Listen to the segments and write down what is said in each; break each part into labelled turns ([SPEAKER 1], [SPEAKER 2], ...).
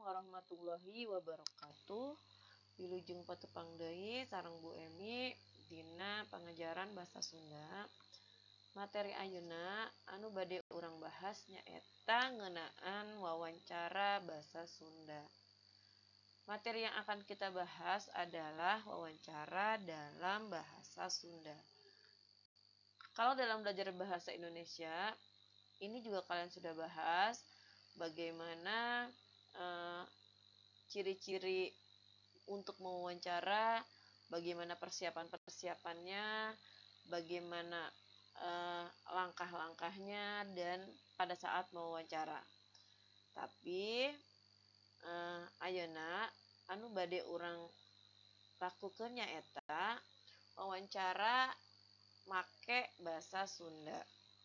[SPEAKER 1] warahmatullahi wabarakatuh. Wilujeng patepang deui sareng Bu Emi dina pengajaran Basa Sunda. Materi ayeuna anu bade urang bahas nyaeta ngeunaan wawancara Basa Sunda. Materi yang akan kita bahas adalah wawancara dalam bahasa Sunda. Kalau dalam belajar bahasa Indonesia, ini juga kalian sudah bahas bagaimana ciri-ciri untuk mewawancara, bagaimana persiapan-persiapannya, bagaimana langkah-langkahnya dan pada saat mewawancara. Tapi ayeuna anu bade urang lakukeun nyaeta wawancara make basa Sunda.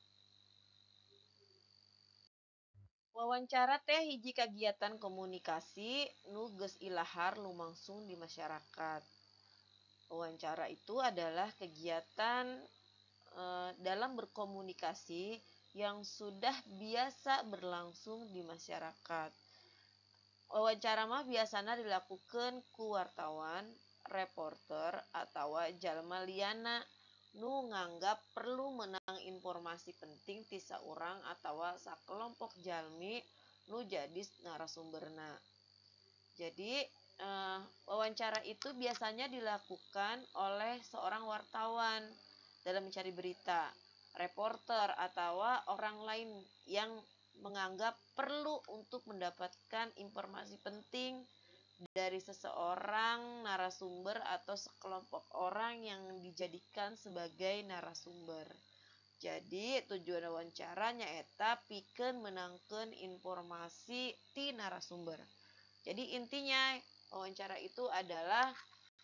[SPEAKER 1] Wawancara teh hiji kagiatan komunikasi nu geus ilahar lumangsung di masyarakat. Wawancara itu adalah kegiatan dalam berkomunikasi yang sudah biasa berlangsung di masyarakat. Wawancara mah biasanya dilakukan ku wartawan, reporter, atau jalma liana nu nganggap perlu menang informasi penting ti saurang atawa sakelompok jalmi nu jadi narasumberna. Jadi wawancara itu biasanya dilakukan oleh seorang wartawan dalam mencari berita, reporter atau orang lain yang menganggap perlu untuk mendapatkan informasi penting dari seseorang narasumber atau sekelompok orang yang dijadikan sebagai narasumber. Jadi tujuan wawancara nyaeta pikeun menangkeun informasi ti narasumber. Jadi intinya wawancara itu adalah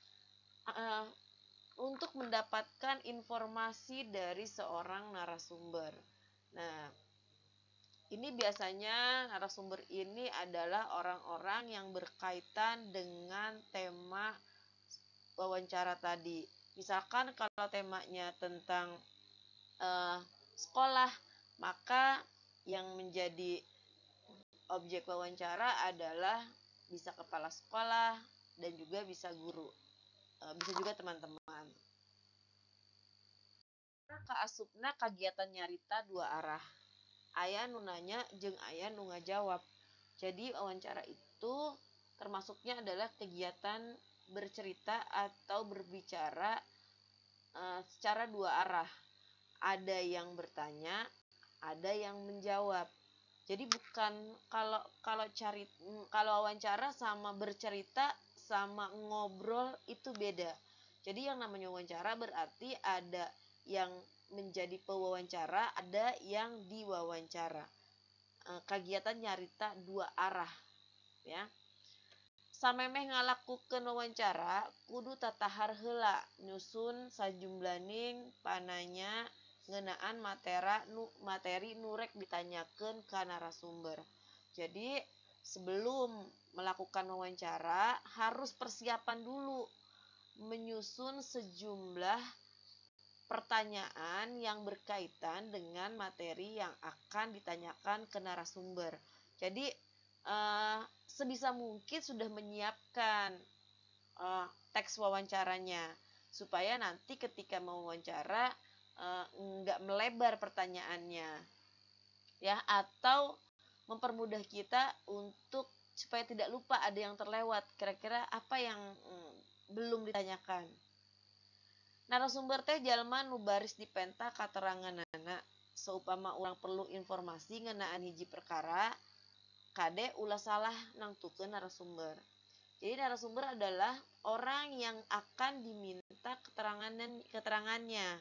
[SPEAKER 1] untuk mendapatkan informasi dari seorang narasumber. Nah, ini biasanya narasumber ini adalah orang-orang yang berkaitan dengan tema wawancara tadi. Misalkan kalau temanya tentang sekolah, maka yang menjadi objek wawancara adalah bisa kepala sekolah dan juga bisa guru. Bisa juga teman-teman. Kaasupna kagiatan nyarita dua arah. Aya nu nanya jeung aya nu ngajawab. Jadi wawancara itu termasuknya adalah kegiatan bercerita atau berbicara secara dua arah. Ada yang bertanya, ada yang menjawab. Jadi bukan kalau wawancara sama bercerita sama ngobrol itu beda. Jadi yang namanya wawancara berarti ada yang menjadi pewawancara, ada yang diwawancara. Kegiatan nyarita dua arah, ya. Samemeh ngalakukeun wawancara kudu tatahar heula nyusun sajumlaning pananya ngeunaan materi nu rek ditanyakeun ka narasumber. Jadi sebelum melakukan wawancara harus persiapan dulu menyusun sejumlah pertanyaan yang berkaitan dengan materi yang akan ditanyakan ke narasumber. Jadi sebisa mungkin sudah menyiapkan teks wawancaranya supaya nanti ketika mewawancara nggak melebar pertanyaannya, ya, atau mempermudah kita untuk supaya tidak lupa ada yang terlewat. Kira-kira apa yang belum ditanyakan. Narasumber teh jalma nu baris dipenta kateranganana. Seupama urang perlu informasi ngeunaan hiji perkara, kade ulah salah nangtukeun narasumber. Jadi narasumber adalah orang yang akan diminta keterangannya.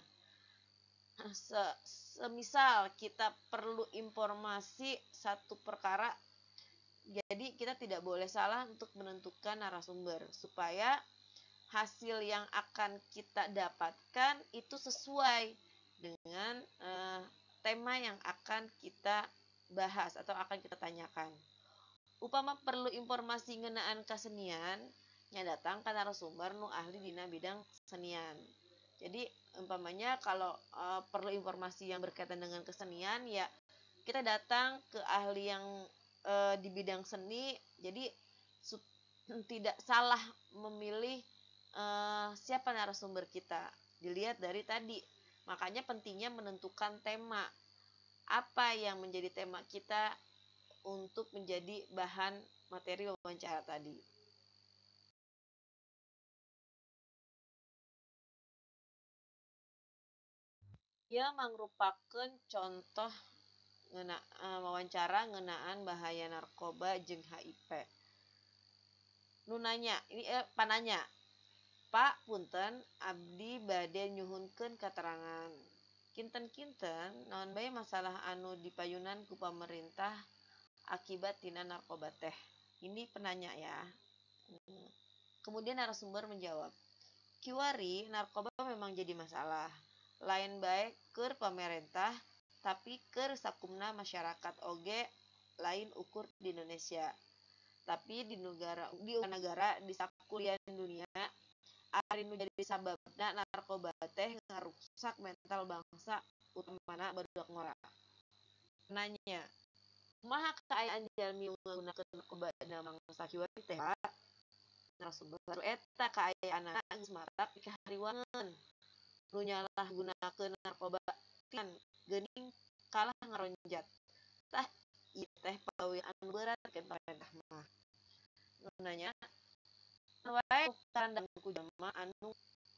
[SPEAKER 1] Semisal kita perlu informasi satu perkara, jadi kita tidak boleh salah untuk menentukan narasumber supaya hasil yang akan kita dapatkan itu sesuai dengan tema yang akan kita bahas atau akan kita tanyakan. Upama perlu informasi ngeunaan kasenian, nya datang ka narasumber nu ahli dina bidang kesenian. Jadi umpamanya kalau perlu informasi yang berkaitan dengan kesenian, ya kita datang ke ahli yang di bidang seni. Jadi tidak salah memilih siapa narasumber kita. Dilihat dari tadi. Makanya pentingnya menentukan tema. Apa yang menjadi tema kita untuk menjadi bahan materi wawancara tadi. Ia merupakan contoh wawancara ngenaan bahaya narkoba jeung HIV. Nunanya, ini pananya. Pak punten abdi bade nyuhunkeun katerangan. Kinten-kinten naon bae masalah anu dipayunan ku pamerintah akibat tina narkoba teh. Ini penanya ya. Kemudian narasumber menjawab, kiwari narkoba memang jadi masalah. Lain baik keur pamerintah, tapi keur sakumna masyarakat oge lain ukur di Indonesia. Tapi di negara di sakuliah dunia ari nu jadi sababna narkoba teh ngarusak mental bangsa utamana barudak ngora. Nanya, kumaha kaayaan jalmi nggunakeun narkoba dina mangsa kiwari teh, Pak? Narasumber baru eta kaayaanna geus marak dikahariwangeun. Nu nyalah gunakeun narkoba kan geuning kalah ngaronjat. Tah ieu teh pagawean anu berat ke pemerintah mah. Nanya, wae karandang ku jelema anu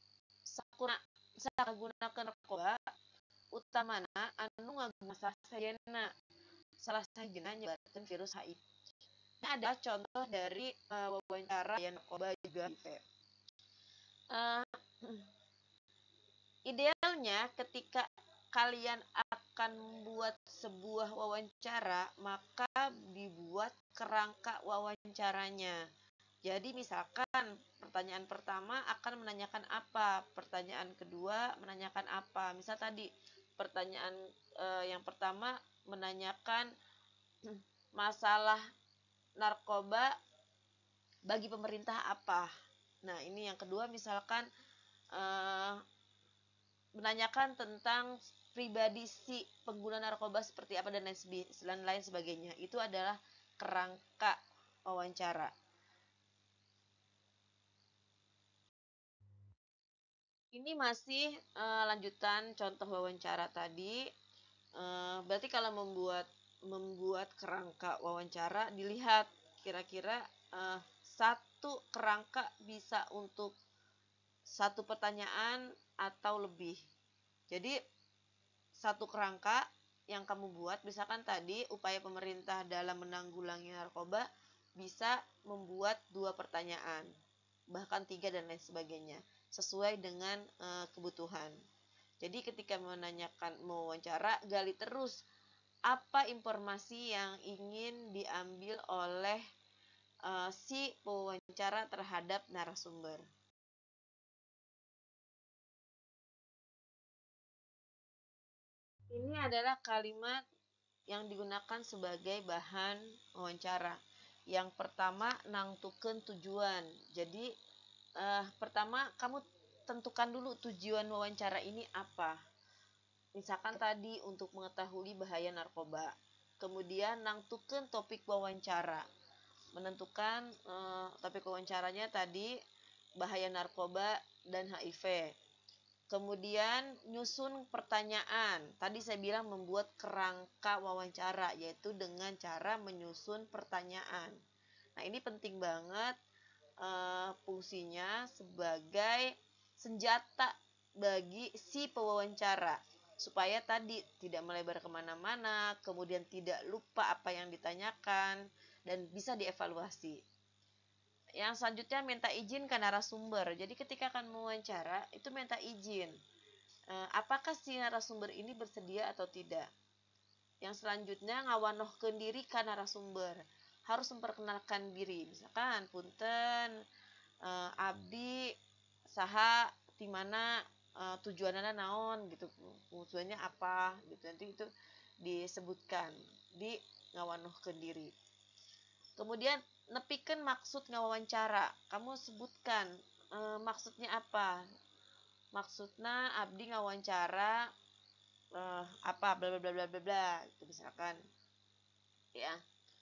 [SPEAKER 1] sagunakeun narkoba utamana anu ngaguna sajena salah sajena nyebarkeun virus HIV. Ini ada contoh dari wawancara yang narkoba juga HIV. Idealnya ketika kalian akan membuat sebuah wawancara, maka dibuat kerangka wawancaranya. Jadi misalkan pertanyaan pertama akan menanyakan apa, pertanyaan kedua menanyakan apa. Misal tadi pertanyaan yang pertama menanyakan masalah narkoba bagi pemerintah apa. Nah ini yang kedua misalkan menanyakan tentang pribadi si pengguna narkoba seperti apa dan lain sebagainya. Itu adalah kerangka wawancara. Ini masih lanjutan contoh wawancara tadi. Berarti kalau membuat kerangka wawancara dilihat kira-kira satu kerangka bisa untuk satu pertanyaan atau lebih. Jadi satu kerangka yang kamu buat, misalkan tadi upaya pemerintah dalam menanggulangi narkoba bisa membuat 2 pertanyaan, bahkan 3 dan lain sebagainya, sesuai dengan kebutuhan. Jadi ketika mewawancara, gali terus apa informasi yang ingin diambil oleh si pewawancara terhadap narasumber. Ini adalah kalimat yang digunakan sebagai bahan wawancara. Yang pertama, nangtukeun tujuan. Jadi, pertama kamu tentukan dulu tujuan wawancara ini apa. Misalkan tadi untuk mengetahui bahaya narkoba. Kemudian nangtukeun topik wawancara. Menentukan topik wawancaranya tadi bahaya narkoba dan HIV. Kemudian nyusun pertanyaan. Tadi saya bilang membuat kerangka wawancara, yaitu dengan cara menyusun pertanyaan. Nah ini penting banget fungsinya sebagai senjata bagi si pewawancara. Supaya tadi tidak melebar kemana-mana, kemudian tidak lupa apa yang ditanyakan, dan bisa dievaluasi. Yang selanjutnya minta izin ke narasumber. Jadi ketika akan mewawancara itu minta izin. Apakah si narasumber ini bersedia atau tidak? Yang selanjutnya ngawanohkeun diri ke narasumber. Harus memperkenalkan diri. Misalkan punten abdi saha di mana tujuannya naon gitu. Tujuannya apa gitu. Nanti itu disebutkan di ngawanohkeun diri. Kemudian nepikeun maksud ngawawancara. Kamu sebutkan maksudnya apa? Maksudnya abdi ngawawancara apa bla bla bla bla bla bla gitu misalkan. Ya.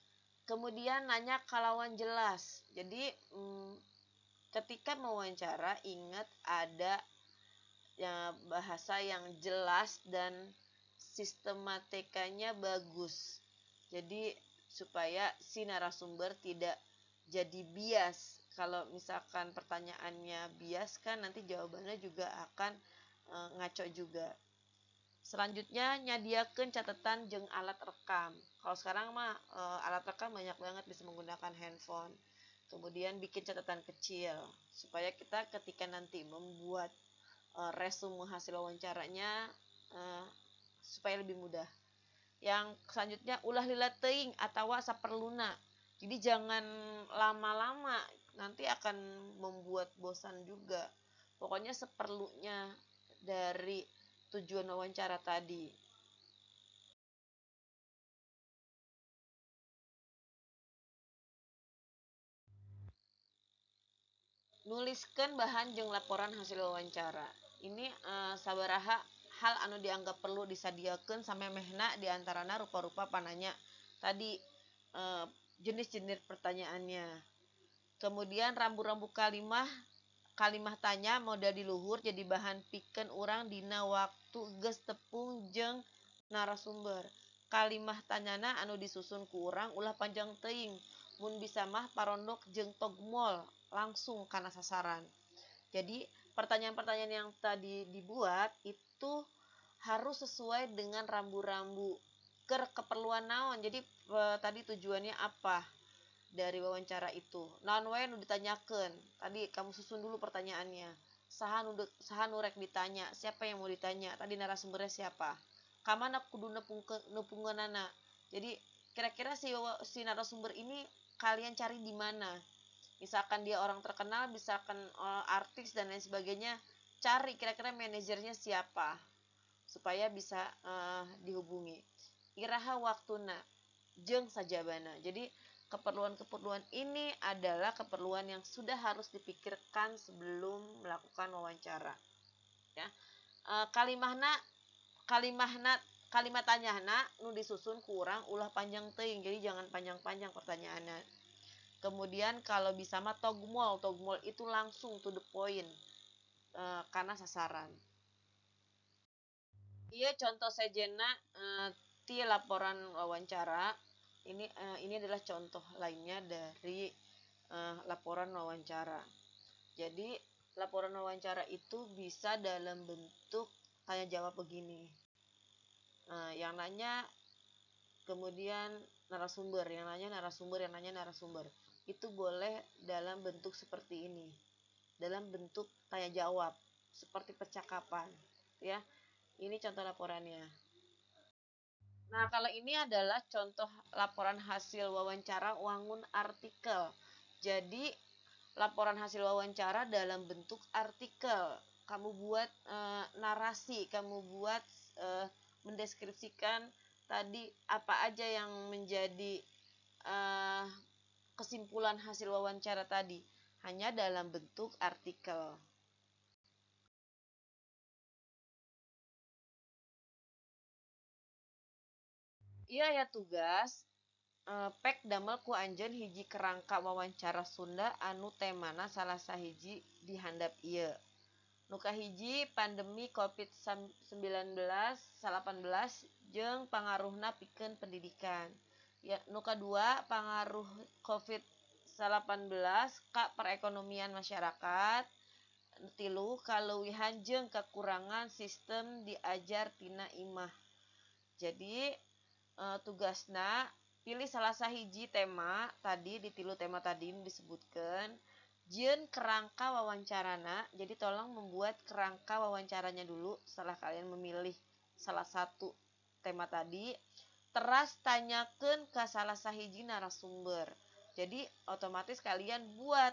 [SPEAKER 1] Kemudian nanya kalawan jelas. Jadi ketika mewawancara ingat ada ya, bahasa yang jelas dan sistematikanya bagus. Jadi supaya si narasumber tidak jadi bias. Kalau misalkan pertanyaannya bias kan nanti jawabannya juga akan ngaco juga. Selanjutnya nyadiakeun catatan jeung alat rekam. Kalau sekarang mah alat rekam banyak banget bisa menggunakan handphone. Kemudian bikin catatan kecil supaya kita ketika nanti membuat resume hasil wawancaranya uh, supaya lebih mudah. Yang selanjutnya ulah lila teuing atawa saperluna. Jadi jangan lama-lama, nanti akan membuat bosan juga. Pokoknya seperlunya dari tujuan wawancara tadi. Nuliskan bahan jeung laporan hasil wawancara. Ini sabaraha hal anu dianggap perlu disadiakeun samemehna diantarana rupa-rupa pananya tadi, jenis-jenis pertanyaannya. Kemudian rambu-rambu kalimah kalimah tanya moda di luhur jadi bahan pikeun urang dina waktu geus tepung jeung narasumber. Kalimah tanyana anu disusun ku urang ulah panjang teuing. Mun bisa mah parondok jeung togmol langsung kana sasaran. Jadi pertanyaan-pertanyaan yang tadi dibuat itu harus sesuai dengan rambu-rambu keperluan naon. Jadi tadi tujuannya apa dari wawancara itu. Naon wae nu ditanyakeun. Tadi kamu susun dulu pertanyaannya. Saha nu rek ditanya, siapa yang mau ditanya? Tadi narasumbernya siapa? Kamana kudu nepungeunana. Jadi kira-kira si narasumber ini kalian cari di mana? Misalkan dia orang terkenal, misalkan artis dan lain sebagainya, cari kira-kira manajernya siapa supaya bisa dihubungi. Iraha waktuna jeung sajabana. Jadi keperluan-keperluan ini adalah keperluan yang sudah harus dipikirkan sebelum melakukan wawancara. Ya, kalimahna kalimahna kalimat tanyana nu disusun kurang ulah panjang teuing. Jadi jangan panjang-panjang pertanyaannya. Kemudian kalau bisa mah togmol itu langsung to the point, karena sasaran. Iya contoh sejena ti laporan wawancara. Ini adalah contoh lainnya dari laporan wawancara. Jadi laporan wawancara itu bisa dalam bentuk tanya jawab begini. Yang nanya kemudian narasumber, yang nanya narasumber, yang nanya narasumber. Itu boleh dalam bentuk seperti ini. Dalam bentuk tanya jawab seperti percakapan, ya. Ini contoh laporannya. Nah, kalau ini adalah contoh laporan hasil wawancara wangun artikel. Jadi, laporan hasil wawancara dalam bentuk artikel. Kamu buat narasi, kamu buat mendeskripsikan tadi apa aja yang menjadi kesimpulan hasil wawancara tadi. Hanya dalam bentuk artikel. Iya ya tugas. Pek damel ku anjeun hiji kerangka wawancara Sunda anu temana salah sahiji di handap ieu. Nu kahiji pandemi Covid-19 jeung pangaruhna pikeun pendidikan. Ya, nu kadua pangaruh Covid-19 ka perekonomian masyarakat. Tilu kaleuwihan jeung kekurangan sistem diajar tina imah. Jadi tugasna pilih salah sahiji tema tadi di tilu tema tadi disebutkan jieun kerangka wawancarana. Jadi tolong membuat kerangka wawancaranya dulu setelah kalian memilih salah satu tema tadi. Teras tanyakeun ke salah sahiji narasumber. Jadi otomatis kalian buat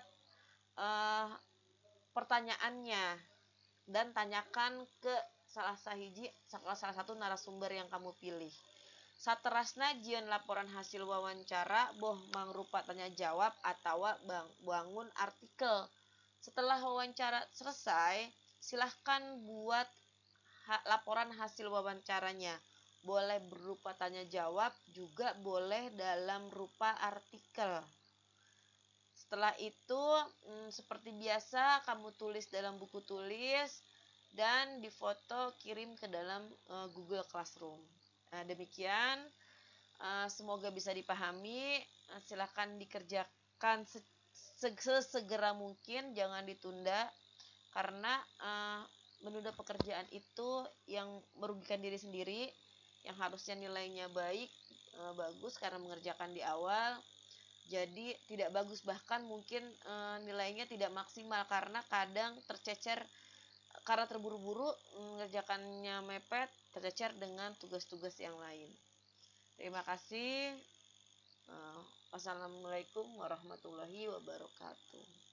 [SPEAKER 1] pertanyaannya dan tanyakan ke salah satu narasumber yang kamu pilih. Saterasna jieun laporan hasil wawancara boh mangrupa tanya jawab atau bangun artikel. Setelah wawancara selesai, silahkan buat laporan hasil wawancaranya. boleh berupa tanya jawab, juga boleh dalam rupa artikel. Setelah itu, seperti biasa kamu tulis dalam buku tulis dan difoto kirim ke dalam Google Classroom. Nah, demikian, semoga bisa dipahami. Silakan dikerjakan sesegera mungkin, jangan ditunda, karena menunda pekerjaan itu yang merugikan diri sendiri, yang harusnya nilainya baik, bagus karena mengerjakan di awal, jadi tidak bagus, bahkan mungkin nilainya tidak maksimal karena kadang tercecer, karena terburu-buru mengerjakannya mepet, tercecer dengan tugas-tugas yang lain. Terima kasih. Wassalamualaikum warahmatullahi wabarakatuh.